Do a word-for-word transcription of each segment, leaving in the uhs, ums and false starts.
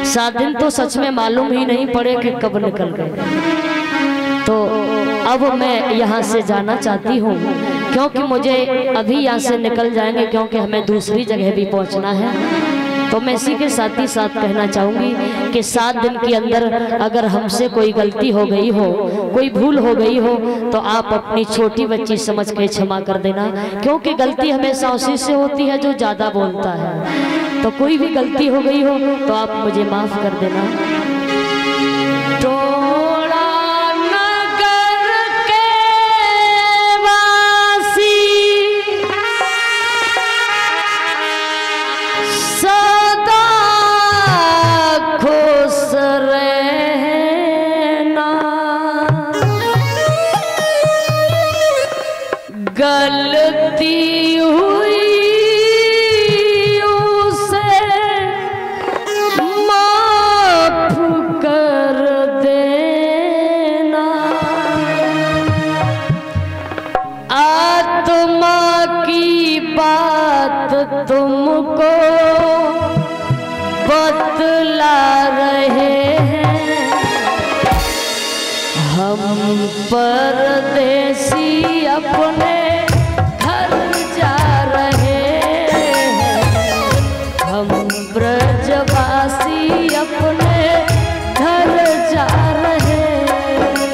सात दिन तो सच में मालूम ही नहीं पड़े कि कब निकल गए। तो अब मैं यहाँ से जाना चाहती हूँ, क्योंकि मुझे अभी यहाँ से निकल जाएंगे, क्योंकि हमें दूसरी जगह भी पहुँचना है। तो मैं इसी के साथ ही साथ कहना चाहूँगी कि सात दिन के अंदर अगर हमसे कोई गलती हो गई हो, कोई भूल हो गई हो, तो आप अपनी छोटी बच्ची समझ के क्षमा कर देना, क्योंकि गलती हमेशा उसी से होती है जो ज़्यादा बोलता है। तो कोई भी गलती हो गई हो तो आप मुझे माफ़ कर देना। गलती हुई उसे माफ कर देना, आत्मा की बात तुमको बतला रहे हैं, हम परदेसी अपने घर जा रहे हैं, हम ब्रजवासी अपने घर जा रहे हैं।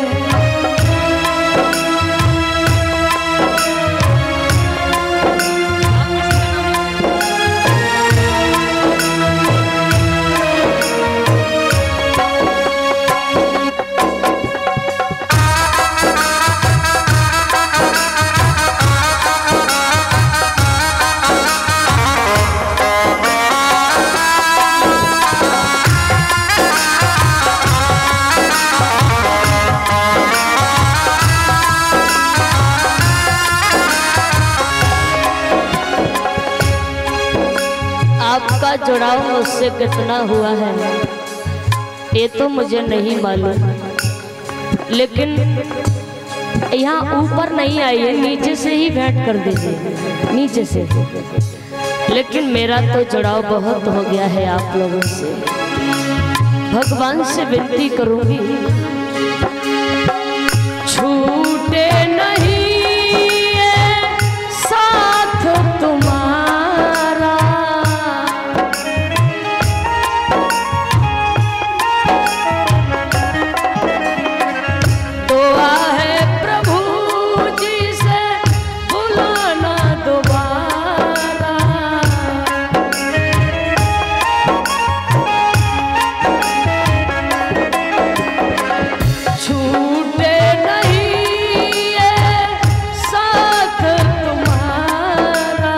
आपका जुड़ाव मुझसे कितना हुआ है ये तो मुझे नहीं मालूम, लेकिन यहाँ ऊपर नहीं आइए, नीचे से ही भेंट कर दीजिए, नीचे से। लेकिन मेरा तो जुड़ाव बहुत हो गया है आप लोगों से। भगवान से विनती करूंगी छूटे नहीं साथ तुम्हारा, दुआ है प्रभु जी से बुलाना दोबारा, छूटे नहीं साथ तुम्हारा,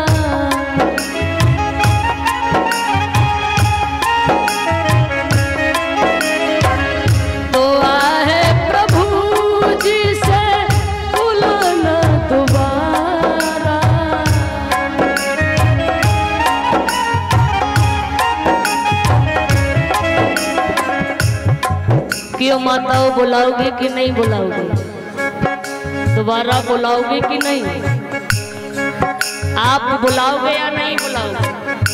दुआ है प्रभु जी से बुलाना दोबारा। क्यों माताओं, बुलाओगे कि नहीं बुलाओगे? दोबारा बुलाओगे कि नहीं? आप बुलाओगे या नहीं बुलाओगे?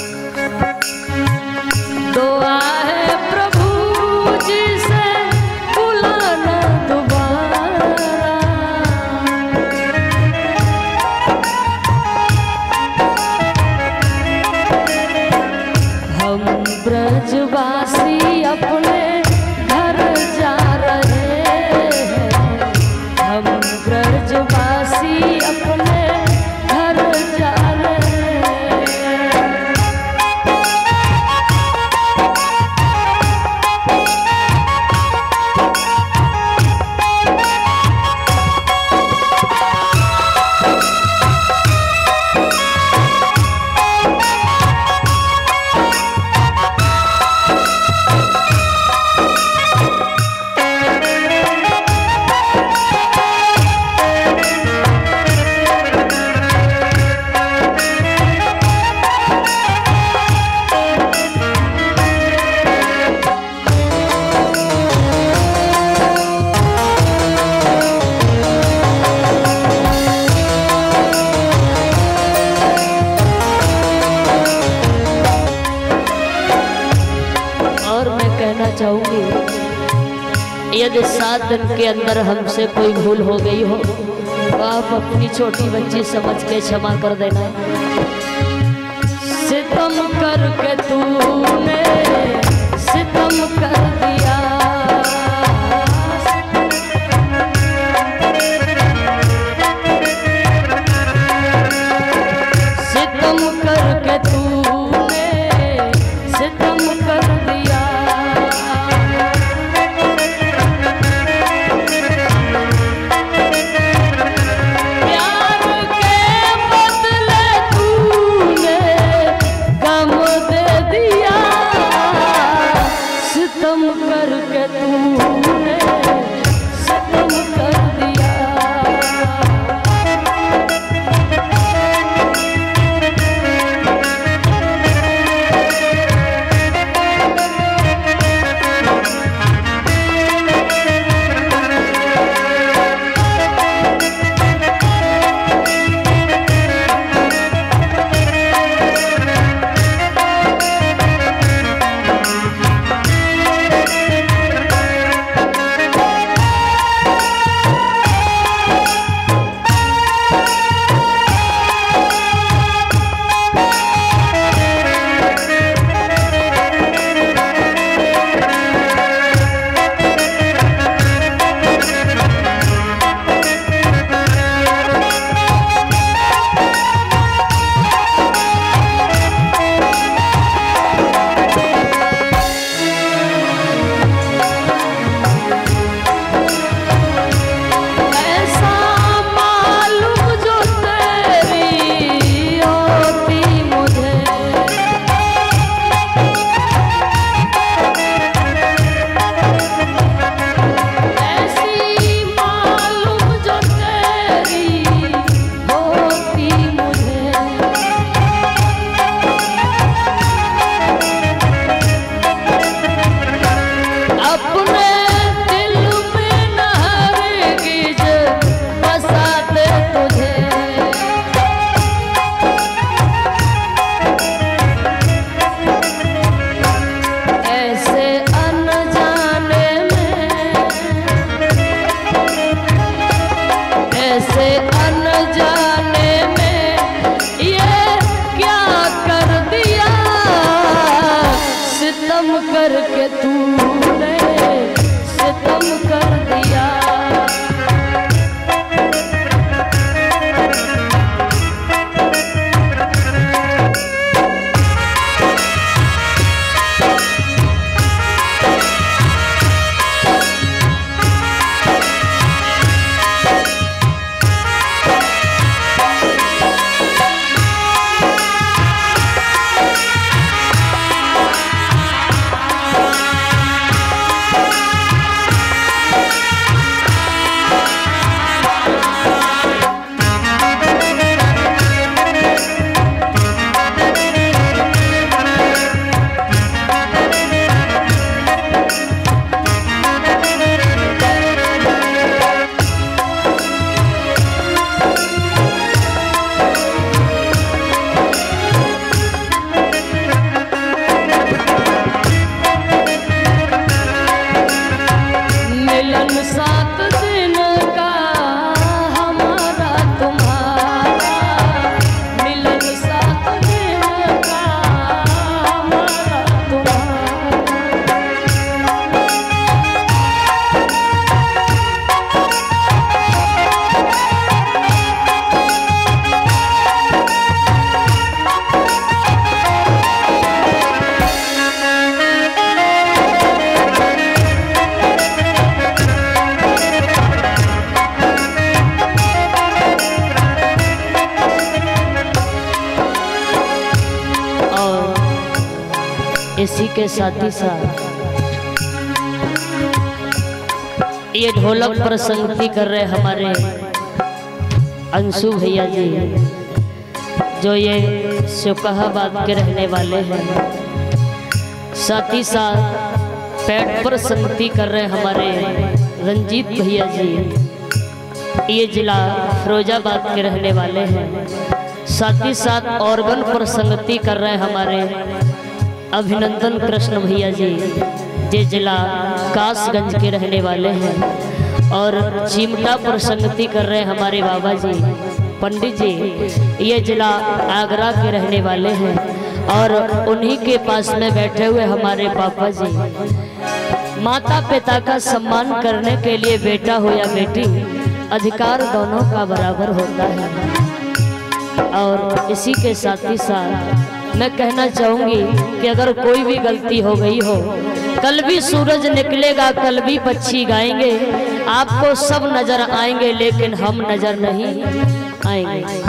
दुआ है प्रभु जी से बुलाना दोबारा, हम ब्रजवासी अपने घर जा रहे हैं, हम ब्रजवासी अपने घर जा रहे हैं। कहना चाहूंगी, यदि सात दिन के अंदर हमसे कोई भूल हो गई हो तो आप अपनी छोटी बच्ची समझ के क्षमा कर देना। सितम करके तूने सितम कर दिया, सितम करके तूने सितम कर दिया, प्यार के बदले तूने गम दे दिया, सितम करके तूने सितम कर दिया। करके तूने सितम कर दिया, सात दिन का हमारा तुम्हारा मिलन, सात दिन का हमारा तुम्हारा, इसी के साथ ही साथ ये ढोलक पर संगति कर रहे हमारे अंशु भैया जी, जो ये सिकहाबाद के रहने वाले हैं। साथ ही साथ पैड पर संगति कर रहे हमारे रंजीत भैया जी, ये जिला फिरोजाबाद के रहने वाले हैं। साथ ही साथ ऑर्गन पर संगति कर रहे हमारे अभिनंदन कृष्ण भैया जी, जे जिला कासगंज के रहने वाले हैं और चिमटा पर संगति कर रहे हैं हमारे बाबा जी पंडित जी, ये जिला आगरा के रहने वाले हैं और उन्हीं के पास में बैठे हुए हमारे पापा जी। माता पिता का सम्मान करने के लिए बेटा हो या बेटी, अधिकार दोनों का बराबर होता है। और इसी के साथ ही साथ मैं कहना चाहूँगी कि अगर कोई भी गलती हो गई हो, कल भी सूरज निकलेगा, कल भी पक्षी गाएंगे, आपको सब नजर आएंगे लेकिन हम नजर नहीं आएंगे।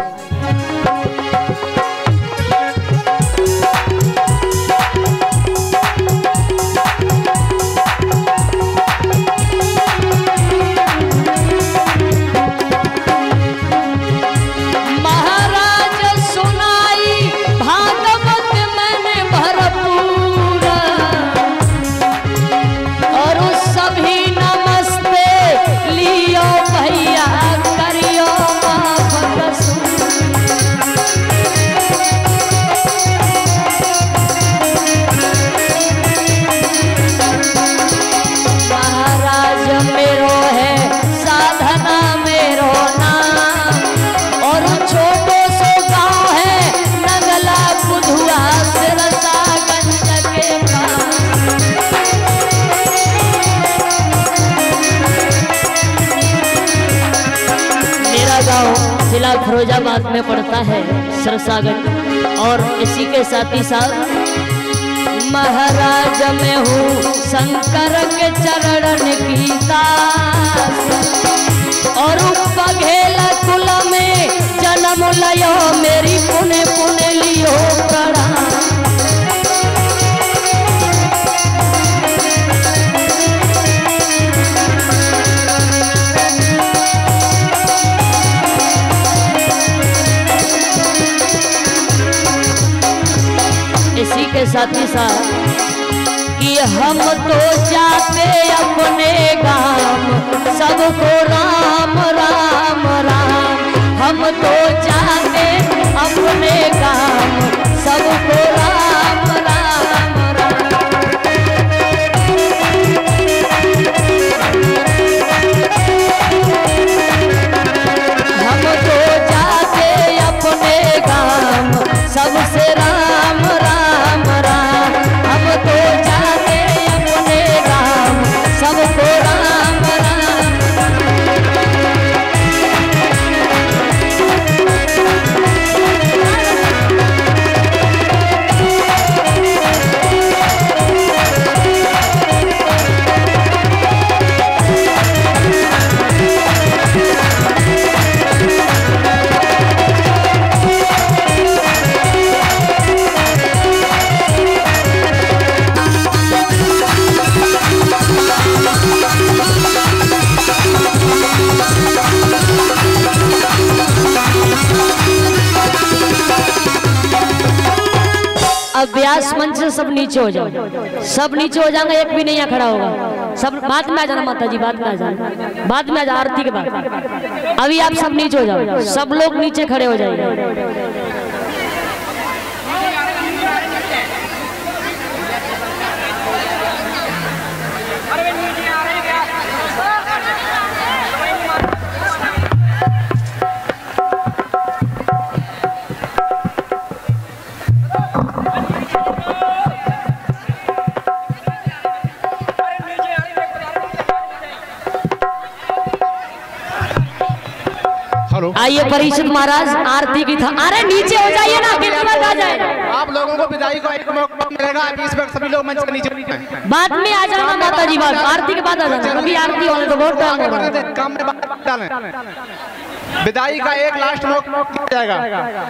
जिला फिरोजाबाद में पड़ता है सरसागंज। और इसी के साथ ही साथ महाराज में हूँ शंकर के चरण की दास, और बघेला कुल में जन्म लियो, मेरी पुण्य पुण्य लियो प्रणाम। इसी के साथ ही साथ कि हम तो जाते अपने गांव, सबको राम राम राम। हम तो जाते अपने गांव, सबको राम राम राम। हम तो जाते अपने गांव, सबसे राम राम राम। हम तो जाते अपने गांव, सबको राम राम। अब व्यास मंच से सब नीचे हो जाओ, सब नीचे हो जाएंगे, एक भी नहीं यहाँ खड़ा होगा। सब बाद में आ जाना माता जी, बाद में आ जाना, बाद में आ जाना आरती के बाद। अभी आप सब नीचे हो जाओ, सब लोग नीचे खड़े हो जाइए। आइए परीक्षित महाराज आरती की था। अरे नीचे हो जाइए ना, कितना आ जाए। आप लोगों को विदाई को एक मौका मिलेगा, अभी इस वक्त सभी लोग मंच के नीचे। बाद में आ जाना माता जी, बाद आरती के बाद आ जाना, अभी आरती होने तो बहुत टाइम हो रहा है। काम में बात डालें, विदाई का एक लास्ट मौका दिया जाएगा।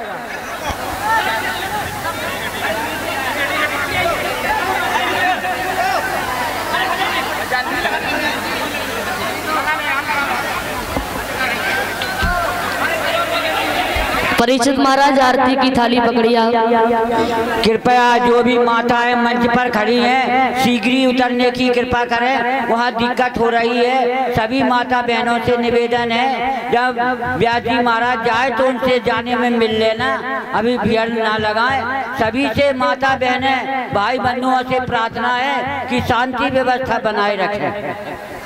परीक्षित महाराज आरती की थाली पकड़िया। कृपया जो भी माताएं मंच पर खड़ी हैं शीघ्र ही उतरने की कृपा करें, वहाँ दिक्कत हो रही है। सभी माता बहनों से निवेदन है, जब व्यास जी महाराज जाए तो उनसे जाने में मिल लेना, अभी भीड़ ना लगाएं। सभी से माता बहनें भाई बंधुओं से प्रार्थना है कि शांति व्यवस्था बनाए रखें।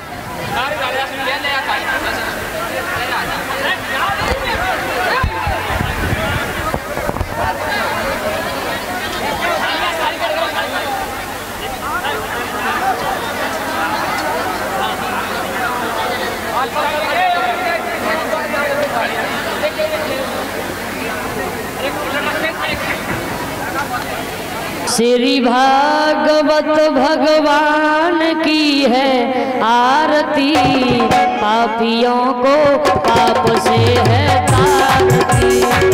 श्री भागवत भगवान की है आरती, पापियों को पाप से है तारती।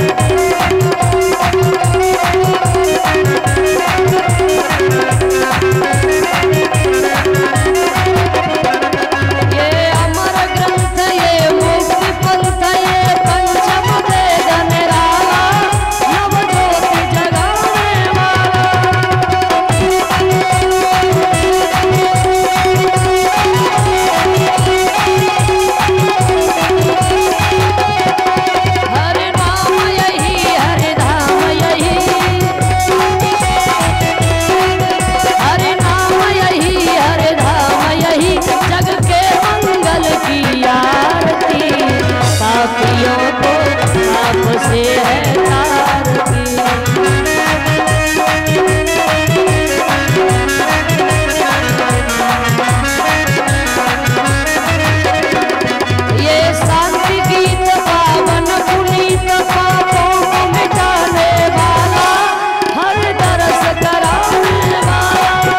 ये अमर ग्रंथ, ये मुक्ति पंथ, ये पंचम वेद निराला, नव ज्योति जगाने वाला। हरे नाम यही, हरे धाम यही, हरे नाम यही, हरे धाम यही, जग के मंगल की आरती, पापियों को पाप से है तारती। ये शांति गीत पावन पुनीत, पापों को मिटाने वाला, हर दरस कराने वाला।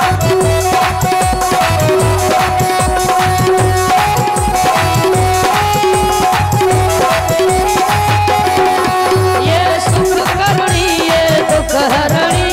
ये सुख करणी, ये दुख हरणी,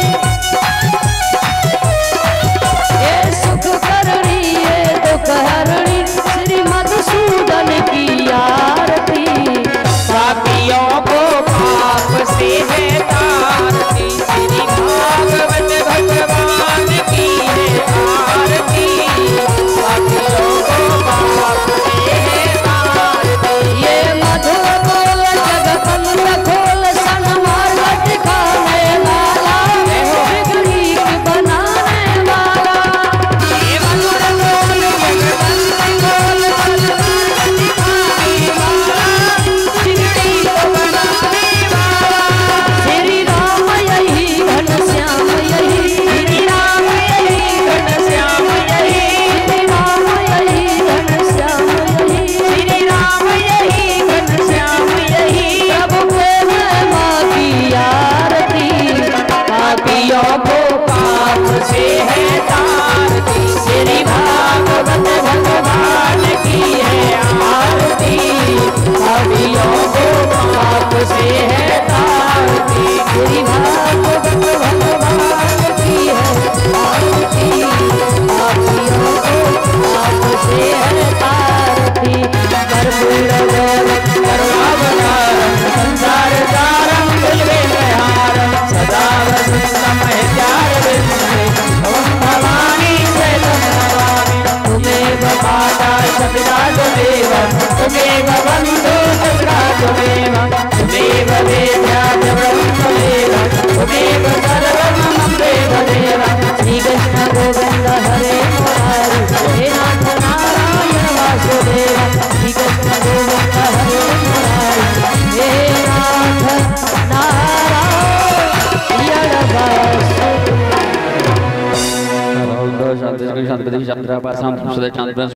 ये सुख करणी, ये दुख हरणी, श्री मधुसूदन की आरती, पापियों को पाप से है तारती। श्री भागवत भगवान की है आरती, पापियों को पाप से है तारती। ये मधुर बोल जगपंथ खोल, सन्मार्ग दिखाने वाला, बिगड़ी की बनाने वाला। ये मधुर बोल जगपंथ खोल, सन्मार्ग दिखाने वाला, बिगड़ी को बनाने वाला। श्री राम यही, घनश्याम यही, श्री राम यही, घनश्याम यही, श्री राम यही, घनश्याम यही, श्री राम यही, घनश्याम यही। प्रभु प्रेम माँ की आरती, पापियों को पाप से है तारती। श्री भागवत भगवान की है आरती, पापियों को पाप से है तारती। श्री भागवत भगवान की है आरती, पापियों को पाप से है तारती। कर्पूर गौरव करुणावतारम संसार सारम कुलविहारम, सदा वसंतम हृदयारविंदे, ओम भवानी शैलम नमामि। तुमेव माता च पिता त्वमेव, तुमेव बन्धु सखा त्वमेव, तुमेव वेद्या च ब्रह्ममेव, तुमेव सर्वं मम देव देव। श्री कृष्ण गोविंद हरे मुरारी, हे नाथ नारायण वासुदेव। श्री कृष्ण गोविंद हरे मुरारी, हे नाथ नारायण वासुदेव। शांति शांति शांति